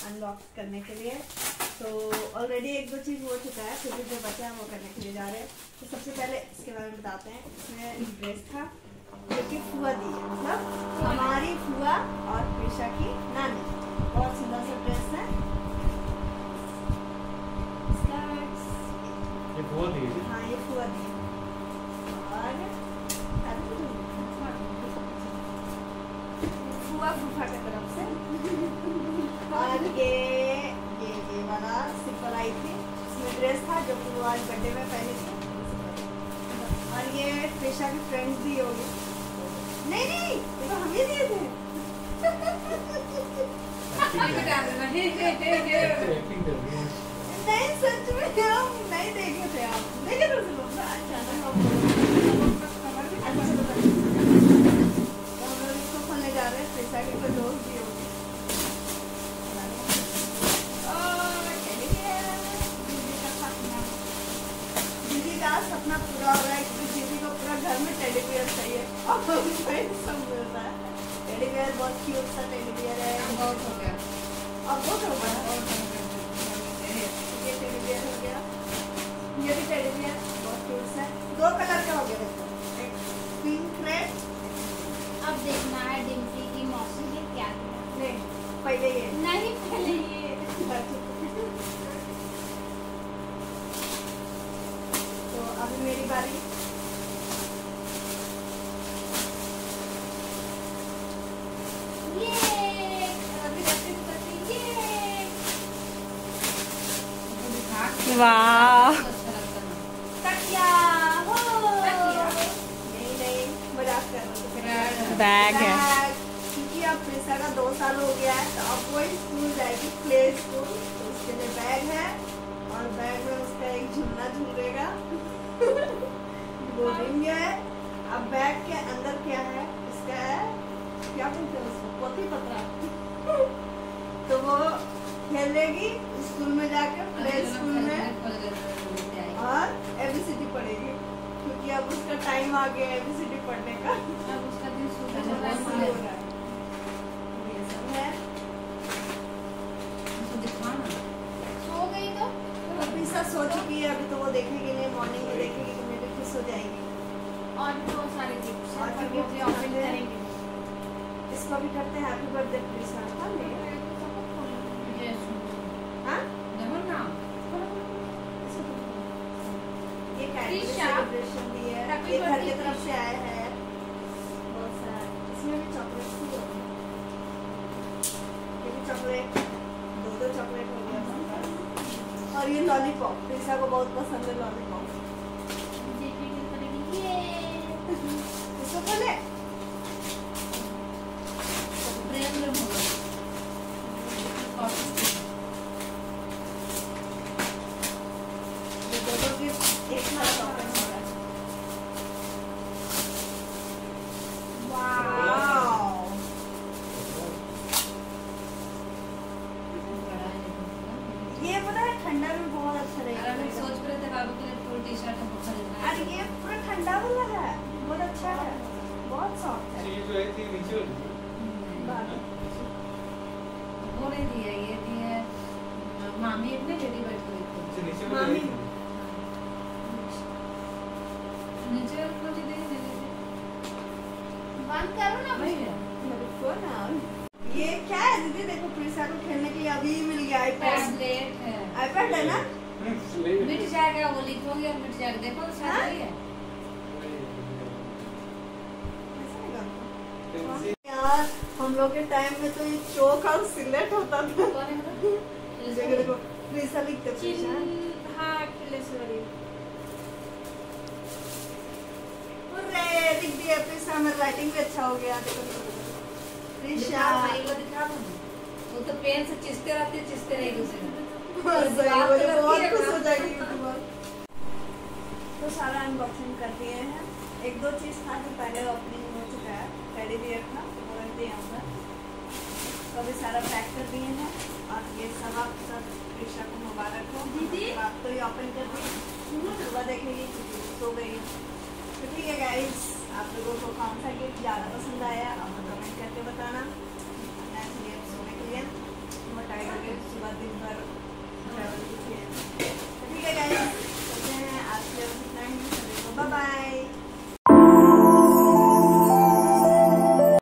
Unbox करने के लिए। तो ऑलरेडी एक दो चीज़ हो चुका है, फिर भी जो बचा है वो करने के लिए जा रहे हैं। तो सबसे पहले इसके बारे में बताते हैं। इसमें एक ड्रेस था जो कि फुआ दी है, मतलब हमारी फुआ और प्रिशा की नानी। बहुत सुंदर सा ड्रेस है। ये फुआ दी है? हाँ, ये फुआ दी है। और फुआ फूफा की तरफ से। और ये वाला सिंपल आई थी, इसमें ड्रेस था जो कि वो आज बर्थडे में पहनी थी। और ये प्रिशा की फ्रेंड्स भी होगी। नहीं ये तो हम ही दिए थे। नहीं सच में हम नहीं देखे थे। आप देखे थे तो हम लोग इसको खोलने जा रहे हैं। प्रिशा के कोई दोस्त भी होगी। दीदी का सपना पूरा हो रहा है क्योंकि दीदी को पूरा घर में टेडी बियर चाहिए और सब मिलता है। टेडी बियर बहुत क्यूट सा टेडी बियर है। बहुत हो गया, अब बहुत हो गया। ये टेडी बियर हो गया, ये भी टेडी बियर बहुत क्यूट सा है। दो कलर का हो गया, देखो एक पिंक रेड। अब देखना है डिम्पी की मौसी ने क्या किया। नहीं पहले ये, नहीं पहले ये। तो अभी मेरी बारी। वाह नहीं मजाक कर रहे हैं। बैग है क्योंकि अब प्रिशा का 2 साल हो गया है, तो अब वो स्कूल जाएगी, प्ले स्कूल। तो उसके लिए बैग है और बैग में उसका एक झुलना झूलेगा। वो रिंग है। अब बैग के अंदर क्या है, इसका है क्या बोलते हैं उसको, पोथी पत्रा। तो वो खेलेगी स्कूल में जाकर, प्ले स्कूल में, और ABCD पढ़ेगी क्योंकि अब उसका टाइम आ गया ABCD पढ़ने का। अब उसका दिन हो सुबह रहा है। ये सब है। सो गई तो प्रिशा सो चुकी है अभी, तो वो देखेगी नहीं, मॉर्निंग में देखेगी तो मेरे फिर सो जाएगी। और तो सारे गिफ्ट और और gift गिफ्ट ओपन करेंगे। करेंगे। इसको भी करते हैं हैप्पी बर्थडे प्रिशा। हाँ ये सेलिब्रेशन भी है, ये घर की तरफ से आया है बहुत सारा। इसमें भी चॉकलेट भी होगी, ये भी चॉकलेट, 2 चॉकलेट हो गया सबका। और ये लॉलीपॉप, प्रिशा को बहुत पसंद है लॉलीपॉप। इसको खोले दोनों गिफ्ट एक साथ ओपन हो रहा है। वाओ, ये पता है ठंडा में बहुत अच्छा लगेगा। सोच रहे थे बाबू के लिए फुल टी शर्ट और ये पूरा ठंडा वाला है, बहुत अच्छा है, बहुत सॉफ्ट है। ये जो है थी नीचे वाली। वो नहीं दिया, ये दिया मामी अपने लेडी बैठ गई थी। नीचे मामी नीचे को दे दे बंद करो ना भैया। मेरे को ना ये क्या है दीदी, देखो प्रिशा को खेलने के लिए अभी मिल गया आईपैड। टैबलेट है, आईपैड है ना, मिट जाएगा, वो लिखोगे और मिट जाएगा। देखो सारी है यार। हम लोग के टाइम में तो ये चौक और सिलेट होता था। देखो देखो प्रिशा लिखते प्रिशा। हाँ किलेश्वरी लिख दिया प्रिशा, मेरा राइटिंग भी अच्छा हो गया। देखो प्रिशा वो तो पेन से चिस्ते रहेगी उसे। बहुत खुश हो जाएगी। तो सारा अनबॉक्सिंग कर दिए हैं। 1-2 चीज था जो पहले ओपनिंग हो चुका है, टेडी बियर था, वो रख दिया हमने। तो अभी सारा पैक कर दिए हैं। और ये सब आप सब प्रिशा को मुबारक हो दीदी। आप तो ये ओपन कर दी, सुबह देखेगी सो गई। तो ठीक है गाइस, आप लोगों को कौन सा गिफ्ट ज़्यादा पसंद आया आप कमेंट करके बताना। सोने के लिए टाइगर बाय।